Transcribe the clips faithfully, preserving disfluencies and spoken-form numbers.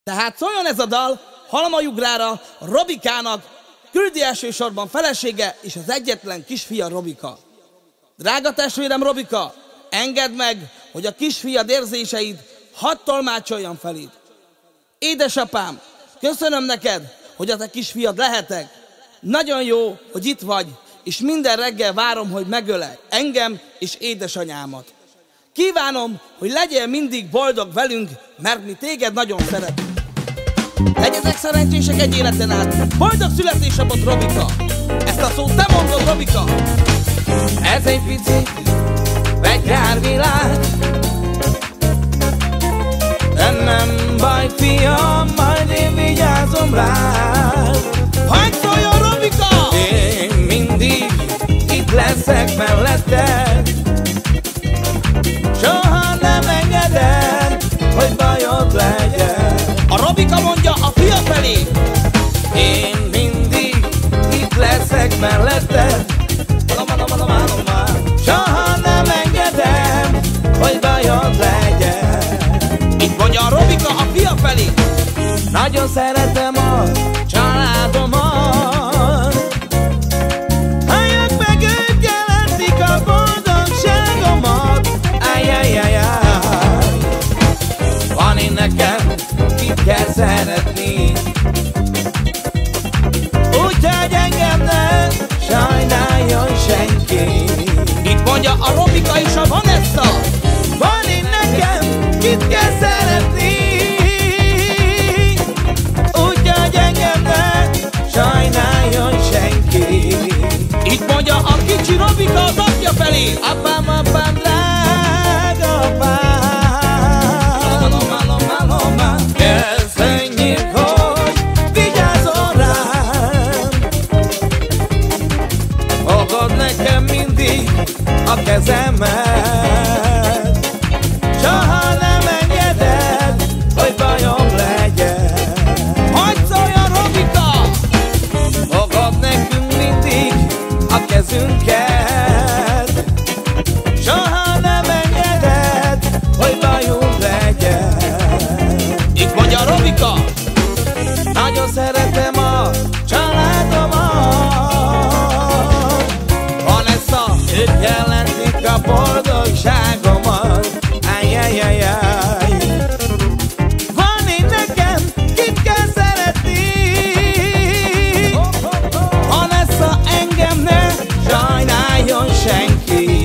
Tehát szóljon ez a dal Halmajugrára, Robikának, küldi elsősorban felesége és az egyetlen kisfia Robika. Drága testvérem Robika, engedd meg, hogy a kisfiad érzéseid hadd tolmácsoljam feléd. Édesapám, köszönöm neked, hogy a te kisfiad lehetek. Nagyon jó, hogy itt vagy, és minden reggel várom, hogy megölej engem és édesanyámat. Kívánom, hogy legyél mindig boldog velünk, mert mi téged nagyon szeretünk. Legyetek szerencsések egy életen át. Boldog születésnapot, Robika! Ezt a szót te mondod, Robika! Ez egy pici vegyárvilág, de nem baj, fiam, majd én vigyázom rád. Hagyd szóljon, Robika! Én mindig itt leszek melletted, soha nem engedem, hogy bajod legyen. A Robika mondja a fia felé. Én mindig itt leszek melletted, soha nem engedem, hogy bajod legyen. Itt mondja a Robika a fia felé. Nagyon szeretem a családomat, halljuk meg, ők jelentik a boldogságomat. Ajjajjajjaj, van én nekem, kit kell szeretni, úgyhogy engem ne sajnáljon senki. Itt mondja a Robika és a Vanessa. Van én nekem, kit kell szeretni, úgyhogy engem ne sajnáljon senki. Itt mondja a kicsi Robika az apja felé. Apám, apám, drága apám, köszönjük, hogy vigyázol rám. Fogod nekem mindig a kezemet, soha nem engeded, hogy bajom legyen. Hagyd szóljon, Robika! Fogod nekünk mindig a kezünket, soha nem engeded, hogy bajunk legyen. Itt mondja a Robika. Nagyon szeretem a családomat, Vanessa, ők jelentik a boldogságomat. Ajjajjajjaj, van én nekem, kit kell szeretni, Vanessa, engem ne sajnáljon senki.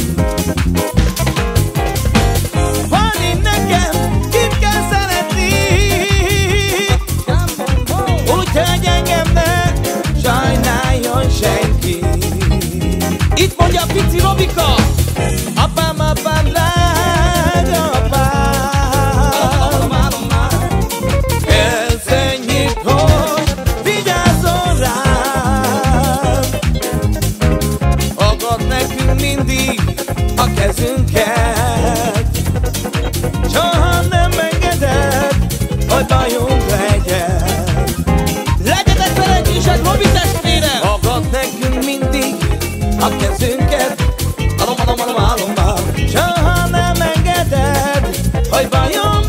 Van én nekem, kit kell szeretni, úgyhogy engem ne sajnáljon senki. Itt mondja a pici Robika. Apám, apám, drága apám, köszönjük, hogy vigyázol rám. Fogod nekünk mindig a kezünket, soha nem engeded, hogy bajunk legyen. Legyetek szerencsések, Robi testvérem. Fogod nekünk mindig a kezünket, soha nem engeded, hogy bajom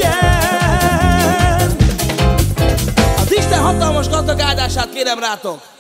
legyen. Az Isten hatalmas gazdag áldását kérem rátok.